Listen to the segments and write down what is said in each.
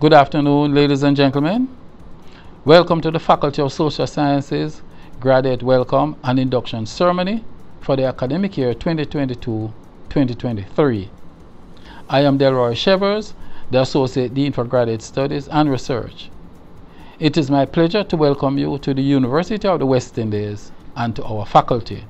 Good afternoon, ladies and gentlemen. Welcome to the Faculty of Social Sciences Graduate Welcome and Induction Ceremony for the academic year 2022-2023. I am Delroy Shevers, the Associate Dean for Graduate Studies and Research. It is my pleasure to welcome you to the University of the West Indies and to our faculty.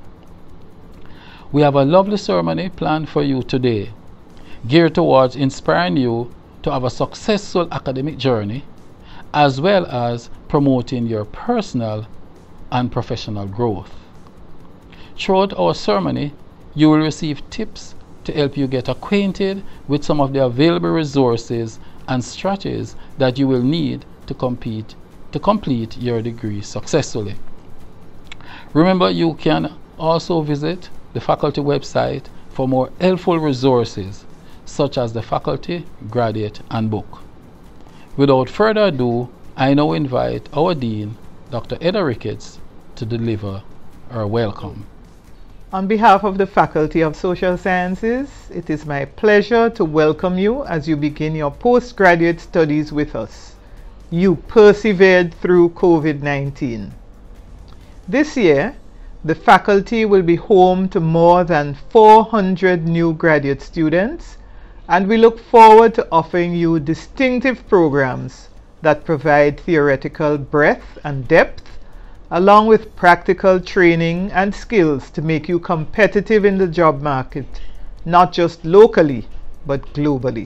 We have a lovely ceremony planned for you today, geared towards inspiring you to have a successful academic journey, as well as promoting your personal and professional growth. Throughout our ceremony, you will receive tips to help you get acquainted with some of the available resources and strategies that you will need to complete your degree successfully. Remember, you can also visit the faculty website for more helpful resources such as the Faculty Graduate Handbook. Without further ado, I now invite our Dean, Dr. Eda Ricketts, to deliver our welcome. On behalf of the Faculty of Social Sciences, it is my pleasure to welcome you as you begin your postgraduate studies with us. You persevered through COVID-19. This year, the faculty will be home to more than 400 new graduate students, and we look forward to offering you distinctive programs that provide theoretical breadth and depth, along with practical training and skills to make you competitive in the job market, not just locally, but globally.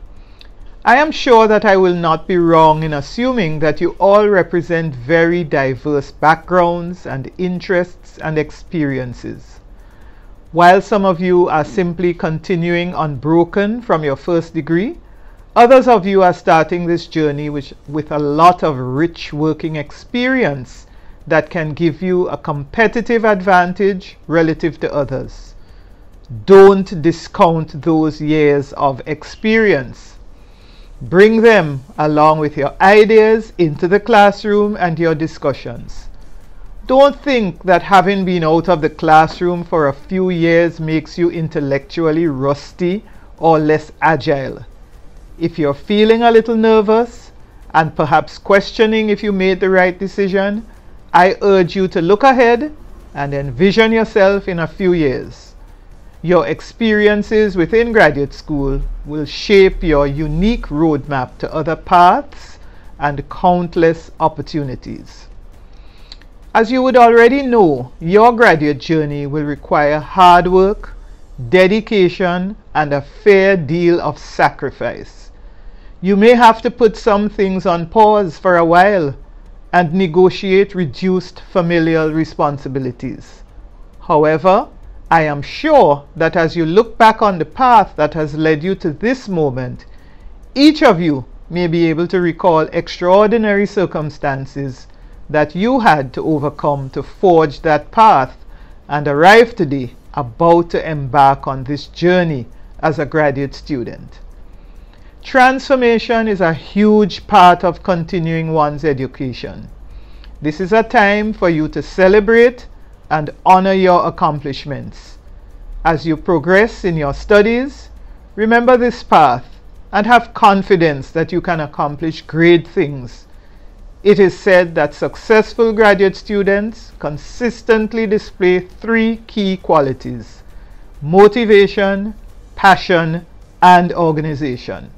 I am sure that I will not be wrong in assuming that you all represent very diverse backgrounds and interests and experiences. While some of you are simply continuing unbroken from your first degree, others of you are starting this journey with a lot of rich working experience that can give you a competitive advantage relative to others. Don't discount those years of experience. Bring them along with your ideas into the classroom and your discussions. Don't think that having been out of the classroom for a few years makes you intellectually rusty or less agile. If you're feeling a little nervous and perhaps questioning if you made the right decision, I urge you to look ahead and envision yourself in a few years. Your experiences within graduate school will shape your unique roadmap to other paths and countless opportunities. As you would already know, your graduate journey will require hard work, dedication, and a fair deal of sacrifice. You may have to put some things on pause for a while and negotiate reduced familial responsibilities. However, I am sure that as you look back on the path that has led you to this moment, each of you may be able to recall extraordinary circumstances that you had to overcome to forge that path and arrive today about to embark on this journey as a graduate student. Transformation is a huge part of continuing one's education. This is a time for you to celebrate and honor your accomplishments. As you progress in your studies, remember this path and have confidence that you can accomplish great things. It is said that successful graduate students consistently display three key qualities: motivation, passion, and organization.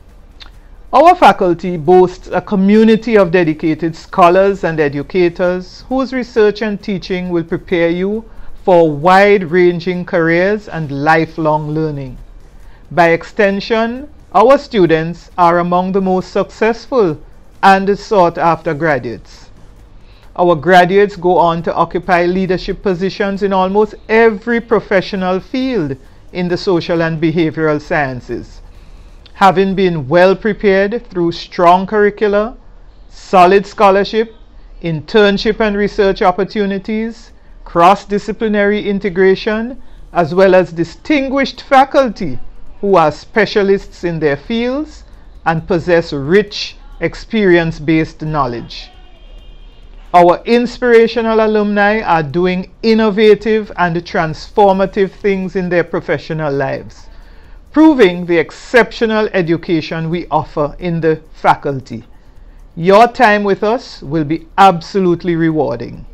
Our faculty boasts a community of dedicated scholars and educators whose research and teaching will prepare you for wide-ranging careers and lifelong learning. By extension, our students are among the most successful and sought-after graduates. Our graduates go on to occupy leadership positions in almost every professional field in the social and behavioral sciences, having been well prepared through strong curricula, solid scholarship, internship and research opportunities, cross-disciplinary integration, as well as distinguished faculty who are specialists in their fields and possess rich experience-based knowledge. Our inspirational alumni are doing innovative and transformative things in their professional lives, proving the exceptional education we offer in the faculty. Your time with us will be absolutely rewarding.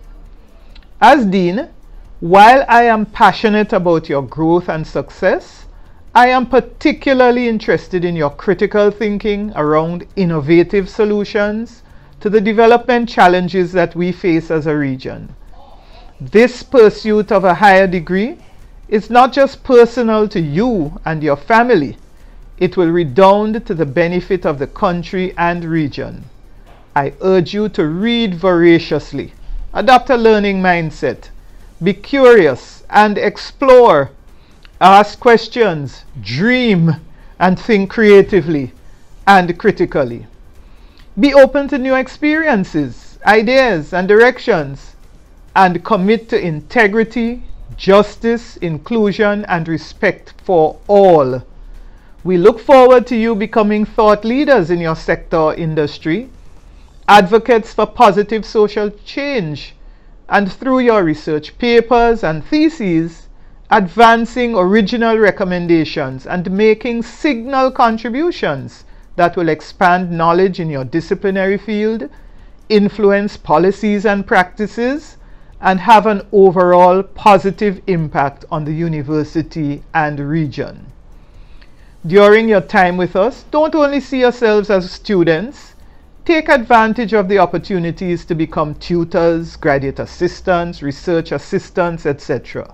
As Dean, while I am passionate about your growth and success, I am particularly interested in your critical thinking around innovative solutions to the development challenges that we face as a region. This pursuit of a higher degree is not just personal to you and your family, it will redound to the benefit of the country and region. I urge you to read voraciously, adopt a learning mindset, be curious and explore, ask questions, dream and think creatively and critically. Be open to new experiences, ideas and directions, and commit to integrity, justice, inclusion, and respect for all. We look forward to you becoming thought leaders in your sector or industry, advocates for positive social change, and through your research papers and theses, advancing original recommendations and making signal contributions that will expand knowledge in your disciplinary field, influence policies and practices, and have an overall positive impact on the university and region. During your time with us, don't only see yourselves as students, take advantage of the opportunities to become tutors, graduate assistants, research assistants, etc.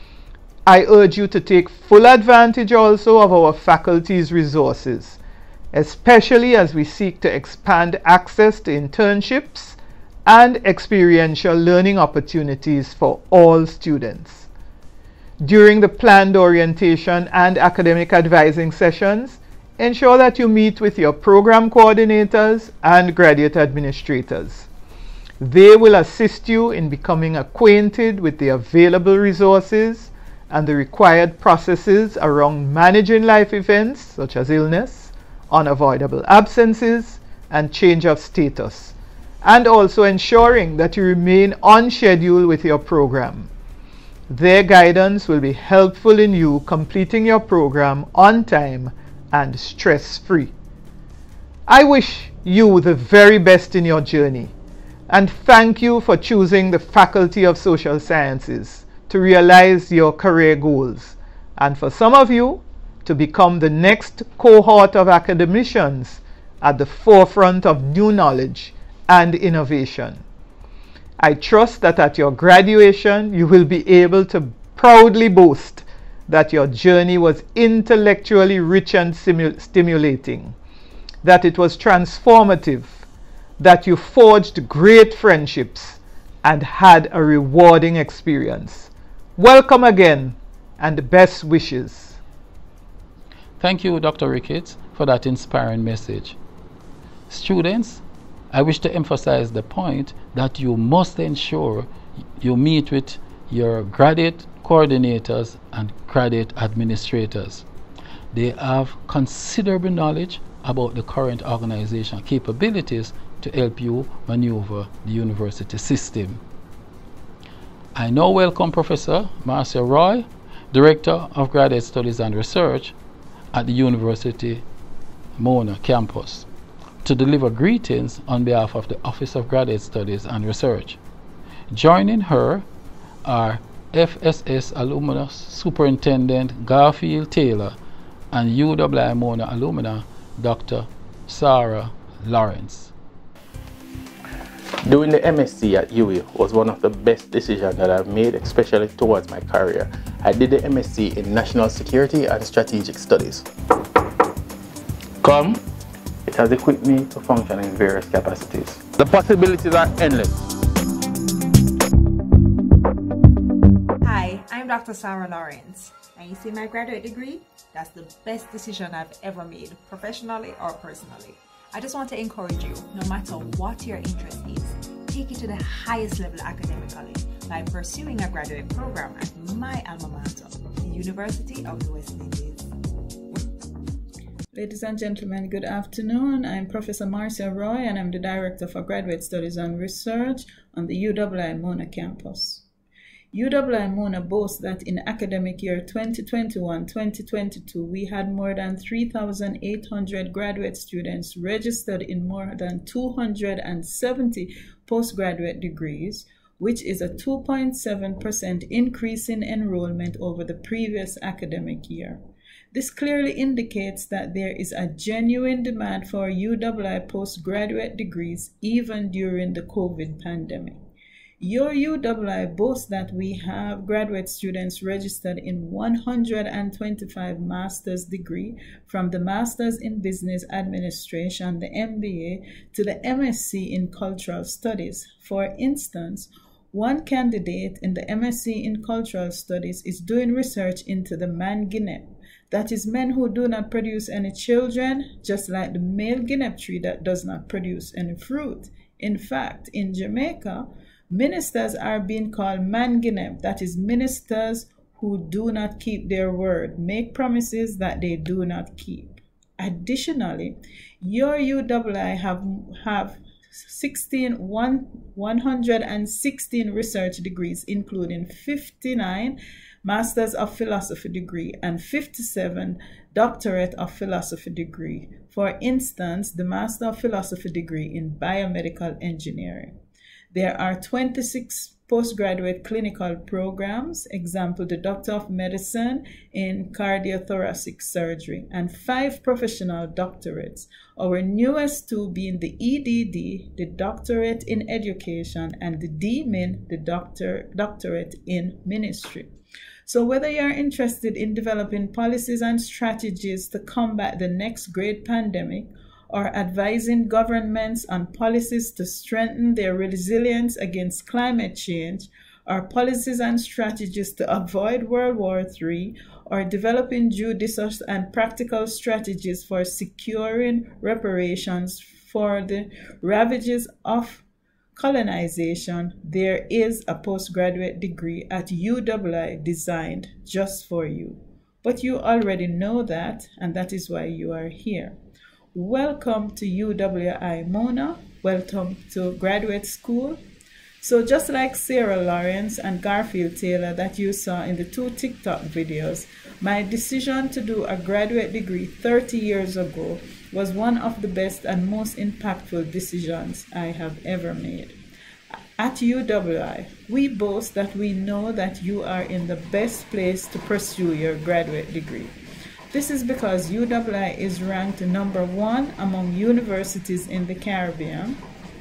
I urge you to take full advantage also of our faculty's resources, especially as we seek to expand access to internships and experiential learning opportunities for all students. During the planned orientation and academic advising sessions, ensure that you meet with your program coordinators and graduate administrators. They will assist you in becoming acquainted with the available resources and the required processes around managing life events such as illness, unavoidable absences, and change of status, and also ensuring that you remain on schedule with your program. Their guidance will be helpful in you completing your program on time and stress-free. I wish you the very best in your journey, and thank you for choosing the Faculty of Social Sciences to realize your career goals, and for some of you to become the next cohort of academicians at the forefront of new knowledge and innovation. I trust that at your graduation you will be able to proudly boast that your journey was intellectually rich and stimulating, that it was transformative, that you forged great friendships and had a rewarding experience. Welcome again and best wishes. Thank you, Dr. Ricketts, for that inspiring message. Students, I wish to emphasize the point that you must ensure you meet with your graduate coordinators and graduate administrators. They have considerable knowledge about the current organization capabilities to help you maneuver the university system. I now welcome Professor Marcia Roy, Director of Graduate Studies and Research at the University Mona campus, to deliver greetings on behalf of the Office of Graduate Studies and Research. Joining her are FSS Alumnus Superintendent Garfield Taylor and UWI Mona alumna Dr. Sarah Lawrence. Doing the MSc at UWI was one of the best decisions that I've made, especially towards my career. I did the MSc in National Security and Strategic Studies. It has equipped me to function in various capacities. The possibilities are endless. Hi, I'm Dr. Sarah Lawrence, and you see my graduate degree? That's the best decision I've ever made, professionally or personally. I just want to encourage you, no matter what your interest is, take it to the highest level academically by pursuing a graduate program at my alma mater, the University of the West Indies. Ladies and gentlemen, good afternoon. I'm Professor Marcia Roy, and I'm the Director for Graduate Studies and Research on the UWI Mona campus. UWI Mona boasts that in academic year 2021-2022, we had more than 3,800 graduate students registered in more than 270 postgraduate degrees, which is a 2.7% increase in enrollment over the previous academic year. This clearly indicates that there is a genuine demand for UWI postgraduate degrees even during the COVID pandemic. Your UWI boasts that we have graduate students registered in 125 master's degree, from the Master's in Business Administration, the MBA, to the MSc in Cultural Studies. For instance, one candidate in the MSc in Cultural Studies is doing research into the man guinea. That is, men who do not produce any children, just like the male guinea tree that does not produce any fruit. In fact, in Jamaica, ministers are being called man guinea. That is, ministers who do not keep their word, make promises that they do not keep. Additionally, your UWI have 116 research degrees, including 59 Masters of Philosophy degree and 57 Doctorate of Philosophy degree. For instance, the Master of Philosophy degree in Biomedical Engineering. There are 26 postgraduate clinical programs, example, the Doctor of Medicine in Cardiothoracic Surgery, and 5 professional doctorates, our newest 2 being the EDD, the Doctorate in Education, and the DMin, the Doctorate in Ministry. So whether you're interested in developing policies and strategies to combat the next great pandemic, or advising governments on policies to strengthen their resilience against climate change, or policies and strategies to avoid World War III, or developing judicious and practical strategies for securing reparations for the ravages of colonization, there is a postgraduate degree at UWI designed just for you. But you already know that, and that is why you are here. Welcome to UWI Mona. Welcome to graduate school. So just like Sarah Lawrence and Garfield Taylor that you saw in the 2 TikTok videos, my decision to do a graduate degree 30 years ago was one of the best and most impactful decisions I have ever made. At UWI, we boast that we know that you are in the best place to pursue your graduate degree. This is because UWI is ranked number 1 among universities in the Caribbean,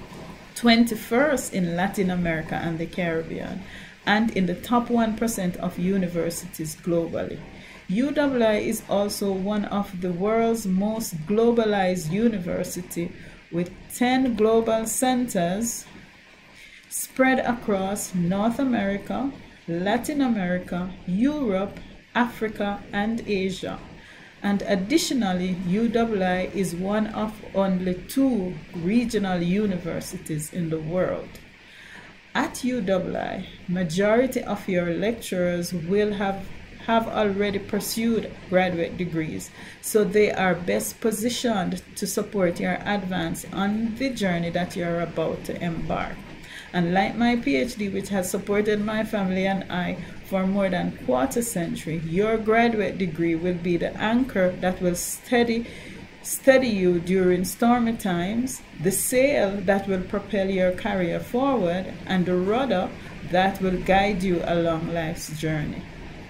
21st in Latin America and the Caribbean, and in the top 1% of universities globally. UWI is also one of the world's most globalized university, with 10 global centers spread across North America, Latin America, Europe, Africa, and Asia. And additionally, UWI is one of only 2 regional universities in the world. At UWI, majority of your lecturers will have already pursued graduate degrees, so they are best positioned to support your advance on the journey that you're about to embark. And like my PhD, which has supported my family and I for more than a quarter century, your graduate degree will be the anchor that will steady you during stormy times, the sail that will propel your career forward, and the rudder that will guide you along life's journey.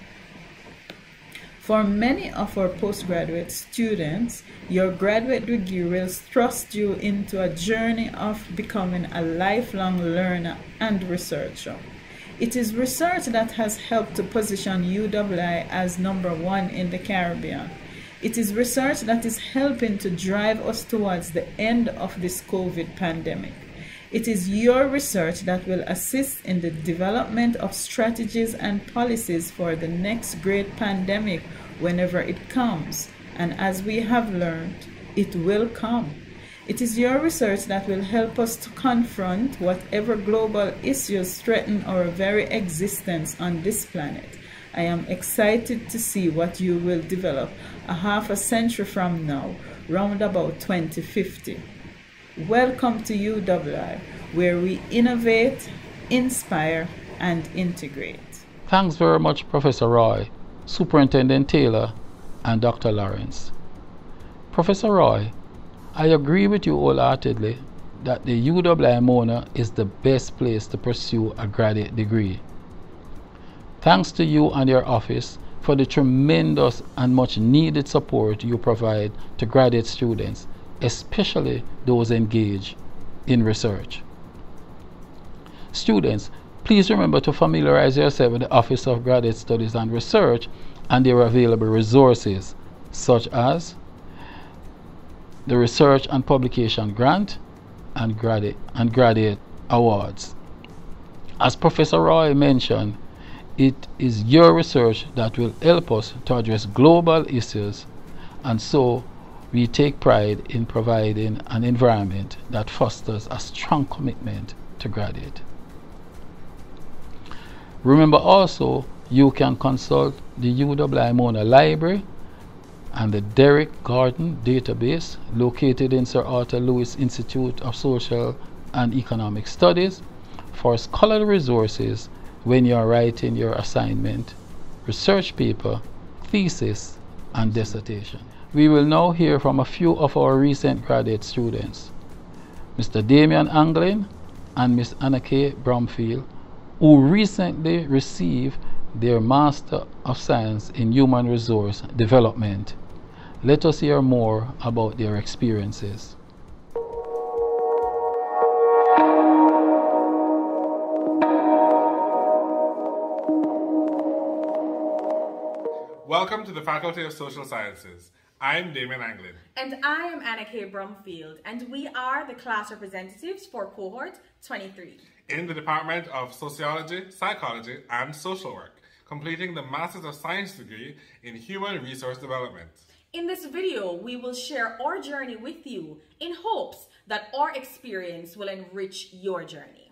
For many of our postgraduate students, your graduate degree will thrust you into a journey of becoming a lifelong learner and researcher. It is research that has helped to position UWI as number 1 in the Caribbean. It is research that is helping to drive us towards the end of this COVID pandemic. It is your research that will assist in the development of strategies and policies for the next great pandemic whenever it comes. And as we have learned, it will come. It is your research that will help us to confront whatever global issues threaten our very existence on this planet. I am excited to see what you will develop a half a century from now, round about 2050. Welcome to UWI, where we innovate, inspire, and integrate. Thanks very much, Professor Roy, Superintendent Taylor, and Dr. Lawrence. Professor Roy, I agree with you wholeheartedly that the UWI-Mona is the best place to pursue a graduate degree. Thanks to you and your office for the tremendous and much needed support you provide to graduate students, especially those engaged in research. Students, please remember to familiarize yourself with the Office of Graduate Studies and Research and their available resources, such as the Research and Publication Grant and Graduate Awards. As Professor Roy mentioned, it is your research that will help us to address global issues, and so we take pride in providing an environment that fosters a strong commitment to graduate. Remember also, you can consult the UWI-Mona Library and the Derrick Gordon database located in Sir Arthur Lewis Institute of Social and Economic Studies for scholarly resources when you are writing your assignment, research paper, thesis, and dissertation. We will now hear from a few of our recent graduate students, Mr. Damian Anglin and Ms. Anna K. Bromfield, who recently received their Master of Science in Human Resource Development. Let us hear more about their experiences. Welcome to the Faculty of Social Sciences. I'm Damien Anglin. And I am Anna K. Bromfield, and we are the class representatives for cohort 23. In the Department of Sociology, Psychology, and Social Work, completing the Masters of Science degree in Human Resource Development. In this video, we will share our journey with you in hopes that our experience will enrich your journey.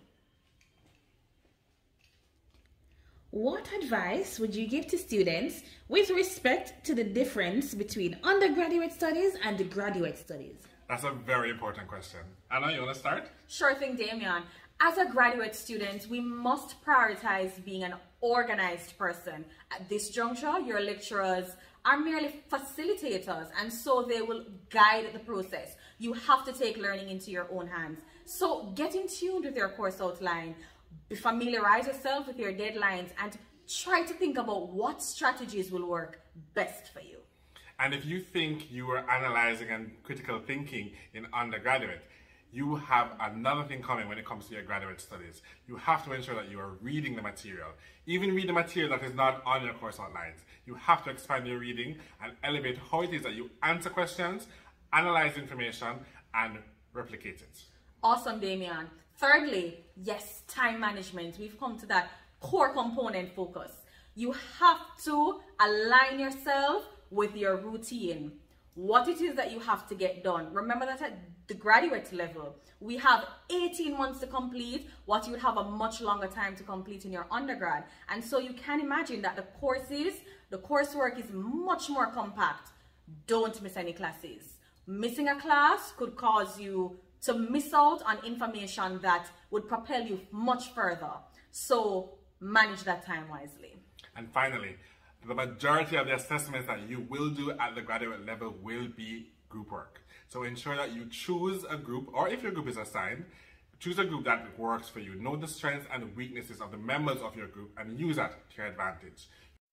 What advice would you give to students with respect to the difference between undergraduate studies and graduate studies? That's a very important question. Anna, you want to start? Sure thing, Damian. As a graduate student, we must prioritize being an organized person. At this juncture, your lecturers are merely facilitators, and so they will guide the process. You have to take learning into your own hands. So get in tune with your course outline, familiarize yourself with your deadlines, and try to think about what strategies will work best for you. And if you think you were analyzing and critical thinking in undergraduate, you have another thing coming when it comes to your graduate studies. You have to ensure that you are reading the material. Even read the material that is not on your course outlines. You have to expand your reading and elevate how it is that you answer questions, analyze information, and replicate it. Awesome, Damian. Thirdly, yes, time management. We've come to that core component focus. You have to align yourself with your routine, what it is that you have to get done. Remember that at the graduate level, we have 18 months to complete what you would have a much longer time to complete in your undergrad. And so you can imagine that the coursework is much more compact. Don't miss any classes. Missing a class could cause you to miss out on information that would propel you much further. So manage that time wisely. And finally, the majority of the assessments that you will do at the graduate level will be group work. So ensure that you choose a group, or if your group is assigned, choose a group that works for you. Know the strengths and weaknesses of the members of your group and use that to your advantage.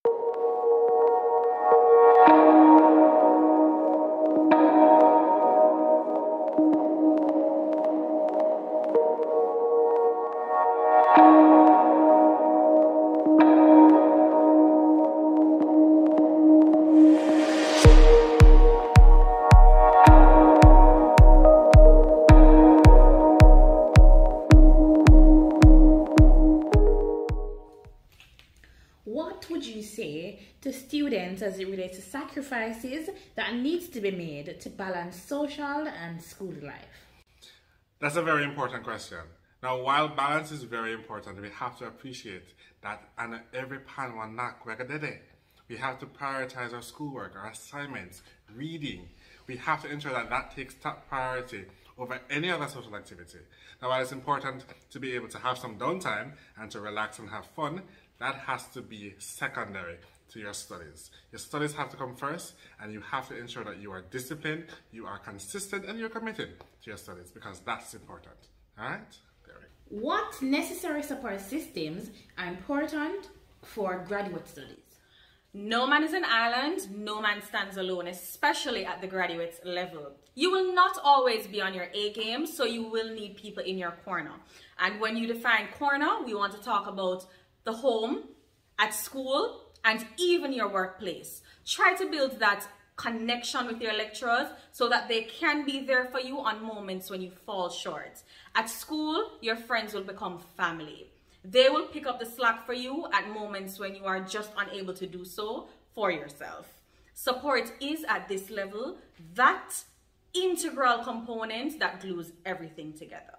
What would you say to students as it relates to sacrifices that needs to be made to balance social and school life? That's a very important question. Now, while balance is very important, we have to appreciate that and every pan one knock we have to prioritize our schoolwork, our assignments, reading. We have to ensure that that takes top priority over any other social activity. Now, while it's important to be able to have some downtime and to relax and have fun, that has to be secondary to your studies. Your studies have to come first, and you have to ensure that you are disciplined, you are consistent, and you're committed to your studies, because that's important. All right? There we go. What necessary support systems are important for graduate studies? No man is an island, no man stands alone, especially at the graduate level. You will not always be on your A game, so you will need people in your corner. And when you define corner, we want to talk about the home, at school, and even your workplace. Try to build that connection with your lecturers so that they can be there for you on moments when you fall short. At school, your friends will become family. They will pick up the slack for you at moments when you are just unable to do so for yourself. Support is at this level that integral component that glues everything together.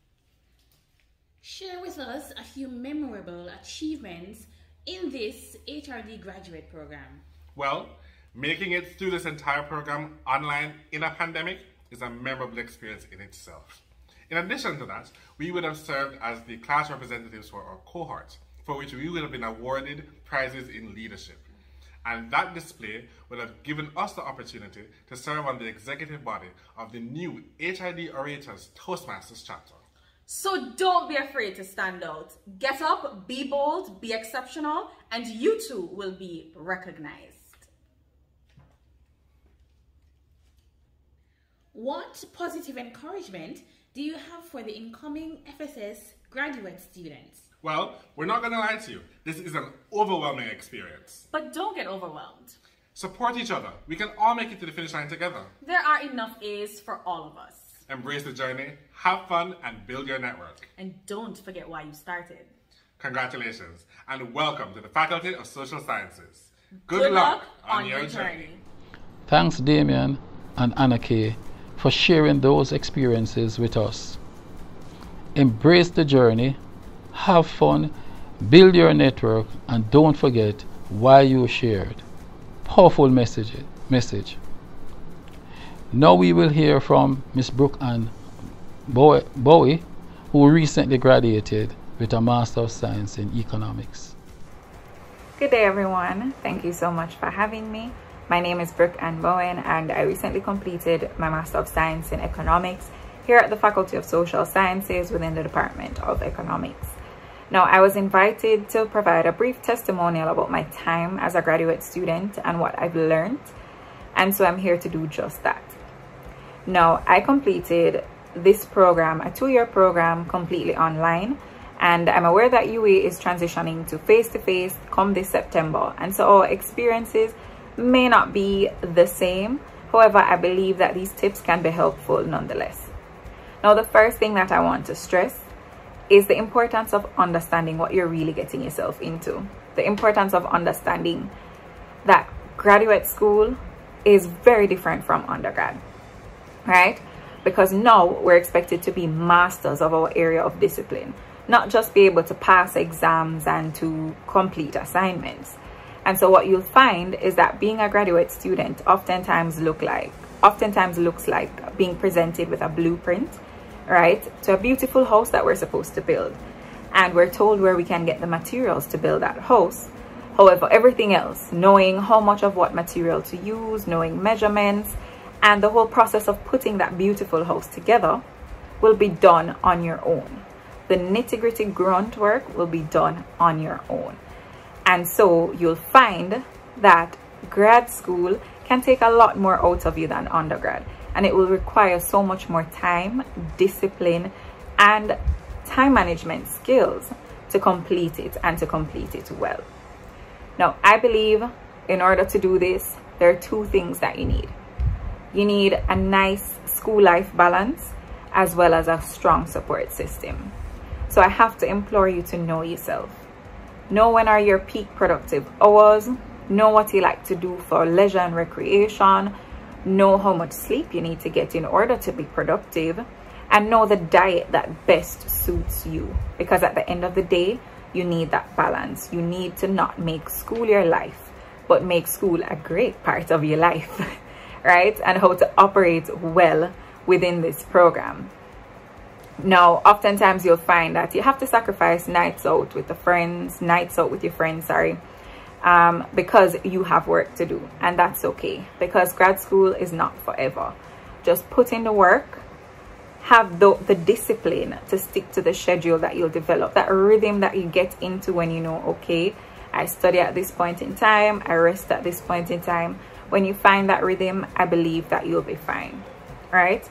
Share with us a few memorable achievements in this HRD graduate program. Well, making it through this entire program online in a pandemic is a memorable experience in itself. In addition to that, we would have served as the class representatives for our cohort, for which we would have been awarded prizes in leadership. And that display would have given us the opportunity to serve on the executive body of the new HID Orators Toastmasters chapter. So don't be afraid to stand out. Get up, be bold, be exceptional, and you too will be recognized. What positive encouragement do you have for the incoming FSS graduate students? Well, we're not going to lie to you. This is an overwhelming experience. But don't get overwhelmed. Support each other. We can all make it to the finish line together. There are enough A's for all of us. Embrace the journey, have fun, and build your network. And don't forget why you started. Congratulations, and welcome to the Faculty of Social Sciences. Good luck on your journey. Thanks, Damien and Anna Kay, for sharing those experiences with us. Embrace the journey, have fun, build your network, and don't forget why you shared. Powerful message. Now we will hear from Ms. Brooke Ann Bowie, who recently graduated with a Master of Science in Economics. Good day, everyone. Thank you so much for having me. My name is Brooke Ann Bowen, and I recently completed my Master of Science in Economics here at the Faculty of Social Sciences within the Department of Economics. Now, I was invited to provide a brief testimonial about my time as a graduate student and what I've learned, and so I'm here to do just that. Now, I completed this program, a 2-year program, completely online, and I'm aware that UA is transitioning to face-to-face come this September, and so our experiences may not be the same. However, I believe that these tips can be helpful nonetheless. Now, the first thing that I want to stress is the importance of understanding what you're really getting yourself into. The importance of understanding that graduate school is very different from undergrad, right? Because now we're expected to be masters of our area of discipline, not just be able to pass exams and to complete assignments. And so what you'll find is that being a graduate student oftentimes looks like being presented with a blueprint, right, to a beautiful house that we're supposed to build. And we're told where we can get the materials to build that house. However, everything else, knowing how much of what material to use, knowing measurements, and the whole process of putting that beautiful house together will be done on your own. The nitty-gritty grunt work will be done on your own. And so you'll find that grad school can take a lot more out of you than undergrad. And it will require so much more time, discipline, and time management skills to complete it and to complete it well. Now, I believe in order to do this, there are 2 things that you need. You need a nice school-life balance as well as a strong support system. So I have to implore you to know yourself. Know when are your peak productive hours. Know what you like to do for leisure and recreation. Know how much sleep you need to get in order to be productive. And know the diet that best suits you. Because at the end of the day, you need that balance. You need to not make school your life, but make school a great part of your life, right? And how to operate well within this program. Now, oftentimes you'll find that you have to sacrifice nights out with your friends, because you have work to do, and that's okay, because grad school is not forever. Just put in the work, have the discipline to stick to the schedule that you'll develop, that rhythm that you get into when you know, okay, I study at this point in time, I rest at this point in time. When you find that rhythm, I believe that you'll be fine, right?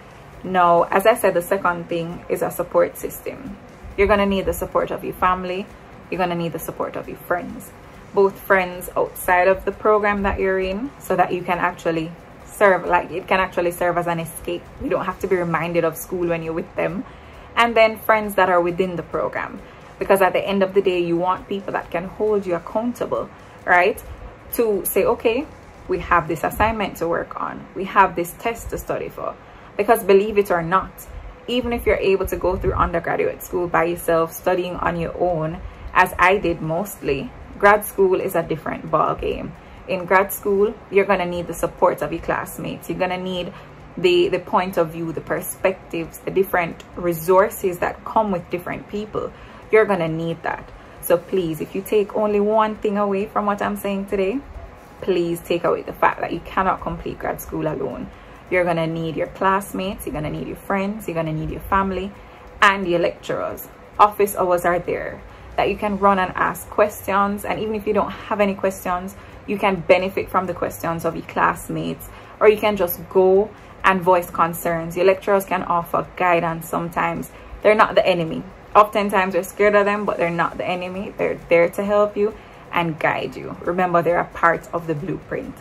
Now, as I said, the second thing is a support system. You're going to need the support of your family. You're going to need the support of your friends, both friends outside of the program that you're in, so that you can actually serve, like it can actually serve as an escape. You don't have to be reminded of school when you're with them. And then friends that are within the program, because at the end of the day, you want people that can hold you accountable, right? To say, okay, we have this assignment to work on. We have this test to study for. Because believe it or not, even if you're able to go through undergraduate school by yourself, studying on your own, as I did mostly, grad school is a different ball game. In grad school, you're going to need the support of your classmates. You're going to need the point of view, the perspectives, the different resources that come with different people. You're going to need that. So please, if you take only one thing away from what I'm saying today, please take away the fact that you cannot complete grad school alone. You're going to need your classmates, you're going to need your friends, you're going to need your family and your lecturers. Office hours are there that you can run and ask questions, and even if you don't have any questions, you can benefit from the questions of your classmates, or you can just go and voice concerns. Your lecturers can offer guidance sometimes. They're not the enemy. Oftentimes we're scared of them, but they're not the enemy. They're there to help you and guide you. Remember, they're a part of the blueprint.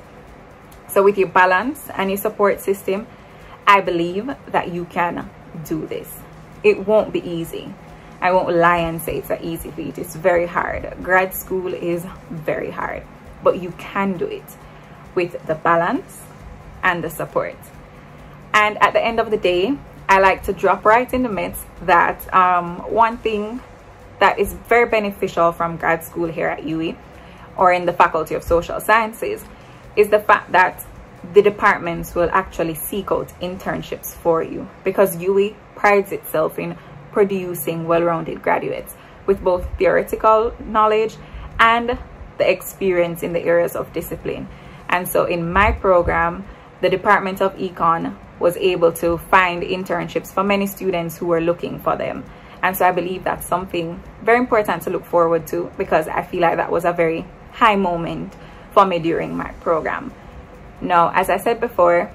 So with your balance and your support system, I believe that you can do this. It won't be easy. I won't lie and say it's an easy feat. It's very hard. Grad school is very hard, but you can do it with the balance and the support. And at the end of the day, I like to drop right in the midst that one thing that is very beneficial from grad school here at UWI or in the Faculty of Social Sciences is the fact that the departments will actually seek out internships for you, because UWI prides itself in producing well-rounded graduates with both theoretical knowledge and the experience in the areas of discipline. And so in my program, the Department of Econ was able to find internships for many students who were looking for them. And so I believe that's something very important to look forward to, because I feel like that was a very high moment for me during my program. Now, as I said before,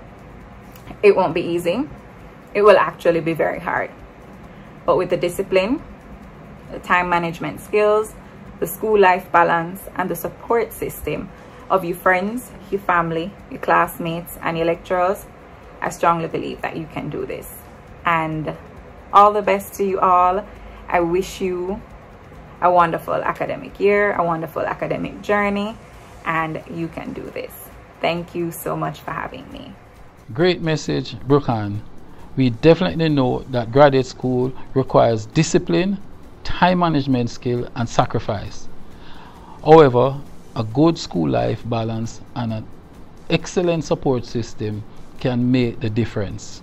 it won't be easy. It will actually be very hard. But with the discipline, the time management skills, the school life balance, and the support system of your friends, your family, your classmates, and your lecturers, I strongly believe that you can do this. And all the best to you all. I wish you a wonderful academic year, a wonderful academic journey, and you can do this. Thank you so much for having me. Great message, Brooke-Ann. We definitely know that graduate school requires discipline, time management skill, and sacrifice. However, a good school life balance and an excellent support system can make the difference.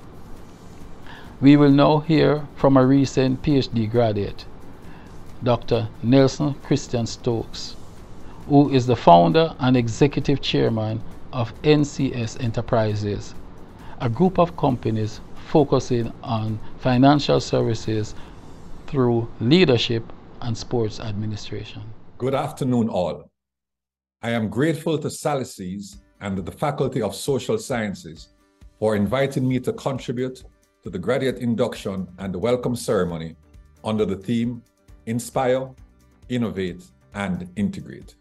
We will now hear from a recent PhD graduate, Dr. Nelson Christian Stokes, who is the founder and executive chairman of NCS Enterprises, a group of companies focusing on financial services through leadership and sports administration. Good afternoon, all. I am grateful to Salises and the Faculty of Social Sciences for inviting me to contribute to the graduate induction and the welcome ceremony under the theme Inspire, Innovate, and Integrate.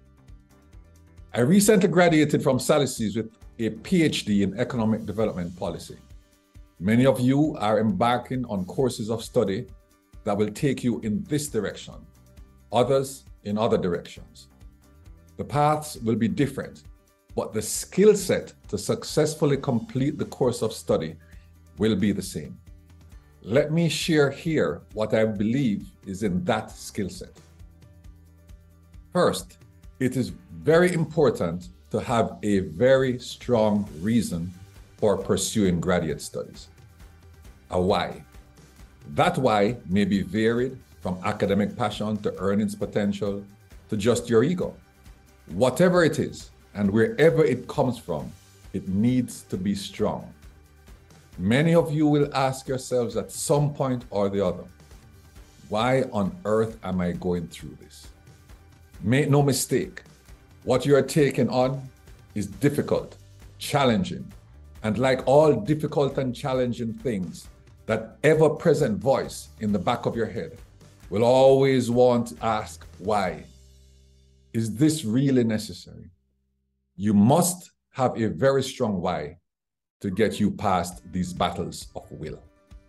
I recently graduated from Salises with a PhD in Economic Development Policy. Many of you are embarking on courses of study that will take you in this direction, others in other directions. The paths will be different, but the skill set to successfully complete the course of study will be the same. Let me share here what I believe is in that skill set. First, it is very important to have a very strong reason for pursuing graduate studies. A why. That why may be varied from academic passion to earnings potential to just your ego. Whatever it is and wherever it comes from, it needs to be strong. Many of you will ask yourselves at some point or the other, why on earth am I going through this? Make no mistake, what you are taking on is difficult, challenging, and like all difficult and challenging things, that ever-present voice in the back of your head will always want to ask, why? Is this really necessary? You must have a very strong why to get you past these battles of will.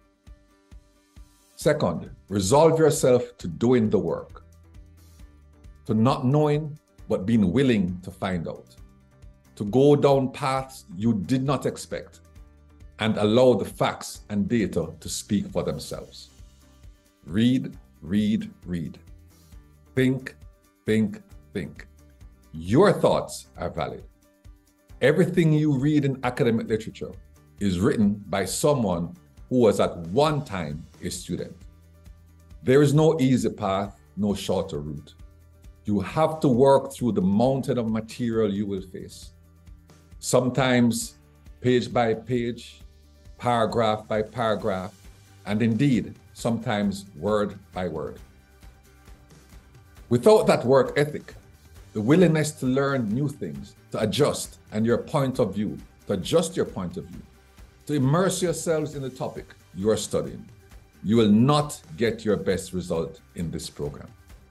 Second, resolve yourself to doing the work, to not knowing, but being willing to find out, to go down paths you did not expect, and allow the facts and data to speak for themselves. Read, read, read. Think, think, think. Your thoughts are valid. Everything you read in academic literature is written by someone who was at one time a student. There is no easy path, no shorter route. You have to work through the mountain of material you will face. Sometimes page by page, paragraph by paragraph, and indeed, sometimes word by word. Without that work ethic, the willingness to learn new things, to adjust and your point of view, to adjust your point of view, to immerse yourselves in the topic you are studying, you will not get your best result in this program.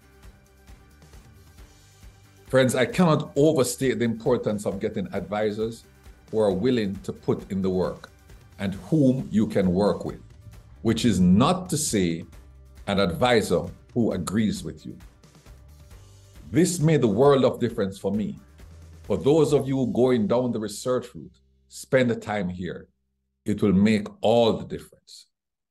Friends, I cannot overstate the importance of getting advisors who are willing to put in the work and whom you can work with, which is not to say an advisor who agrees with you. This made the world of difference for me. For those of you going down the research route, spend the time here. It will make all the difference.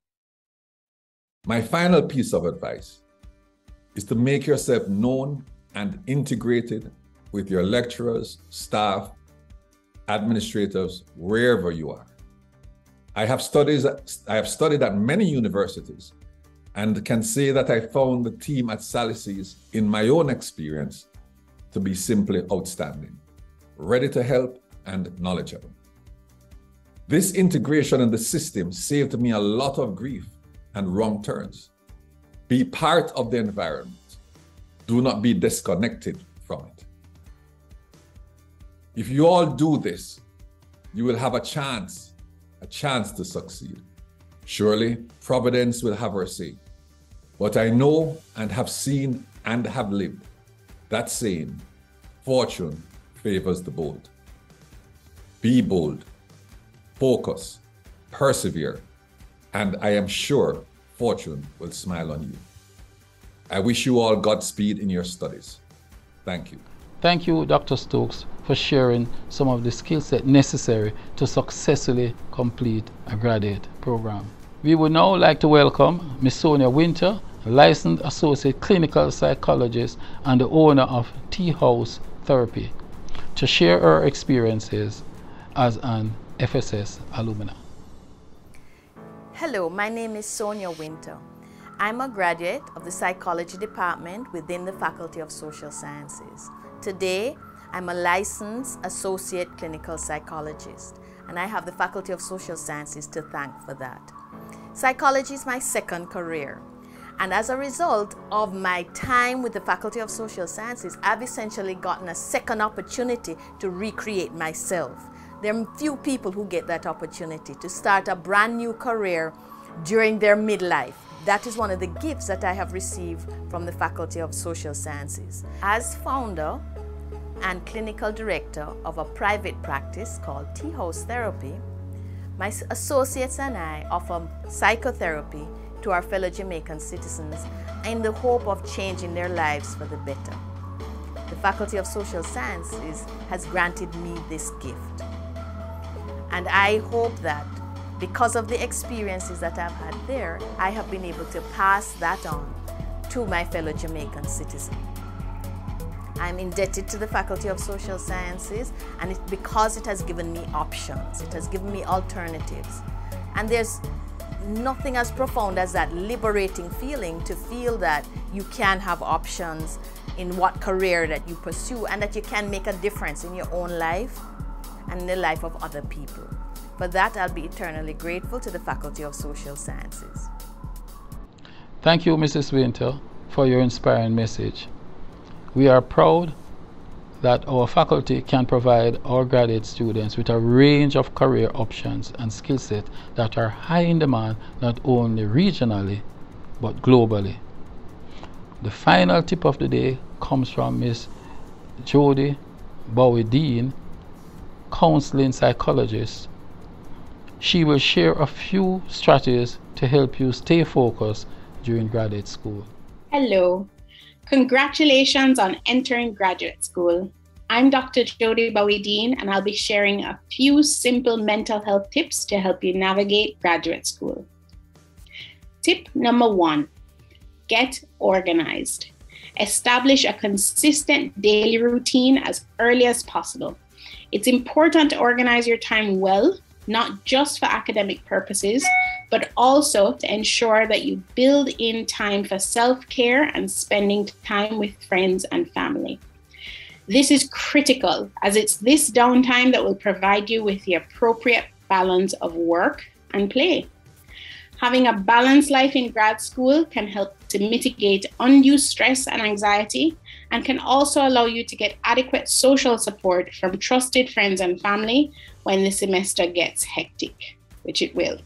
My final piece of advice is to make yourself known and integrated with your lecturers, staff, administrators, wherever you are. I have studied at many universities and can say that I found the team at Salises, in my own experience, to be simply outstanding, ready to help and knowledgeable. This integration in the system saved me a lot of grief and wrong turns. Be part of the environment. Do not be disconnected from it. If you all do this, you will have a chance to succeed. Surely, Providence will have her say. But I know and have seen and have lived that saying, fortune favors the bold. Be bold, focus, persevere, and I am sure fortune will smile on you. I wish you all Godspeed in your studies. Thank you. Thank you, Dr. Stokes, for sharing some of the skill set necessary to successfully complete a graduate program. We would now like to welcome Ms. Sonia Winter, a licensed associate clinical psychologist and the owner of Tea House Therapy, to share her experiences as an FSS alumna. Hello, my name is Sonia Winter. I'm a graduate of the Psychology Department within the Faculty of Social Sciences. Today, I'm a licensed associate clinical psychologist, and I have the Faculty of Social Sciences to thank for that. Psychology is my second career, and as a result of my time with the Faculty of Social Sciences, I've essentially gotten a second opportunity to recreate myself. There are few people who get that opportunity to start a brand new career during their midlife. That is one of the gifts that I have received from the Faculty of Social Sciences. As founder and clinical director of a private practice called Tea House Therapy, my associates and I offer psychotherapy to our fellow Jamaican citizens in the hope of changing their lives for the better. The Faculty of Social Sciences has granted me this gift. And I hope that because of the experiences that I've had there, I have been able to pass that on to my fellow Jamaican citizens. I'm indebted to the Faculty of Social Sciences, and because it has given me options, it has given me alternatives. And there's nothing as profound as that liberating feeling to feel that you can have options in what career that you pursue and that you can make a difference in your own life and in the life of other people. For that, I'll be eternally grateful to the Faculty of Social Sciences. Thank you, Mrs. Winter, for your inspiring message. We are proud that our faculty can provide our graduate students with a range of career options and skill sets that are high in demand not only regionally but globally. The final tip of the day comes from Ms. Jody Bowie-Dean, counseling psychologist. She will share a few strategies to help you stay focused during graduate school. Hello. Congratulations on entering graduate school. I'm Dr. Jody Bowie-Dean, and I'll be sharing a few simple mental health tips to help you navigate graduate school. Tip number 1, get organized. Establish a consistent daily routine as early as possible. It's important to organize your time well, not just for academic purposes, but also to ensure that you build in time for self-care and spending time with friends and family. This is critical as it's this downtime that will provide you with the appropriate balance of work and play. Having a balanced life in grad school can help to mitigate undue stress and anxiety, and can also allow you to get adequate social support from trusted friends and family when the semester gets hectic, which it will.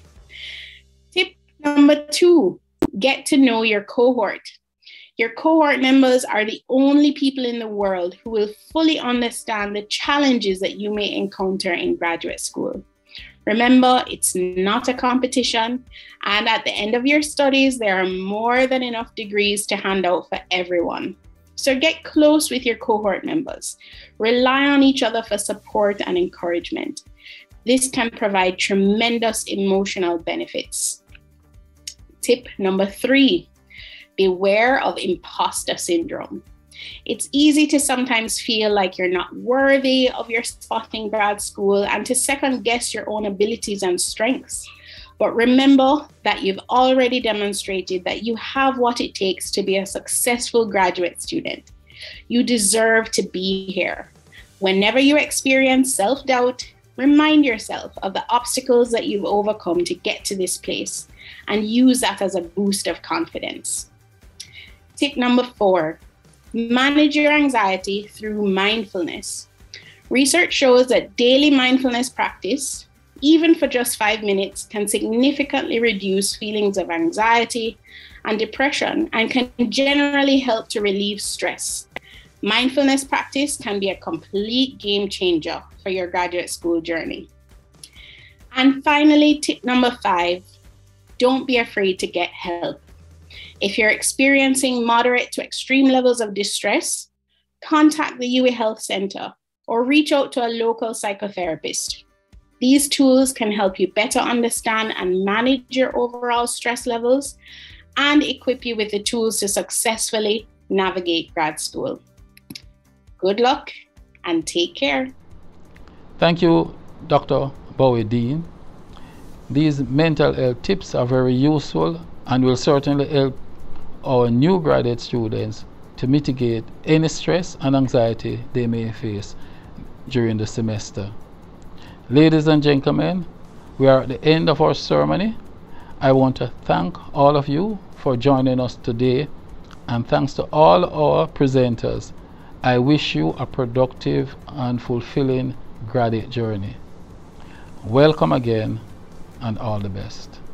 Tip number 2, get to know your cohort. Your cohort members are the only people in the world who will fully understand the challenges that you may encounter in graduate school. Remember, it's not a competition, and at the end of your studies, there are more than enough degrees to hand out for everyone. So get close with your cohort members. Rely on each other for support and encouragement. This can provide tremendous emotional benefits. Tip number 3, beware of imposter syndrome. It's easy to sometimes feel like you're not worthy of your spot in grad school and to second guess your own abilities and strengths. But remember that you've already demonstrated that you have what it takes to be a successful graduate student. You deserve to be here. Whenever you experience self-doubt, remind yourself of the obstacles that you've overcome to get to this place and use that as a boost of confidence. Tip number 4, manage your anxiety through mindfulness. Research shows that daily mindfulness practice, even for just 5 minutes, can significantly reduce feelings of anxiety and depression and can generally help to relieve stress. Mindfulness practice can be a complete game changer for your graduate school journey. And finally, tip number 5, don't be afraid to get help. If you're experiencing moderate to extreme levels of distress, contact the UWI Health Center or reach out to a local psychotherapist. These tools can help you better understand and manage your overall stress levels and equip you with the tools to successfully navigate grad school. Good luck and take care. Thank you, Dr. Bowie-Dean. These mental health tips are very useful and will certainly help our new graduate students to mitigate any stress and anxiety they may face during the semester. Ladies and gentlemen, we are at the end of our ceremony. I want to thank all of you for joining us today, and thanks to all our presenters. I wish you a productive and fulfilling graduate journey. Welcome again, and all the best.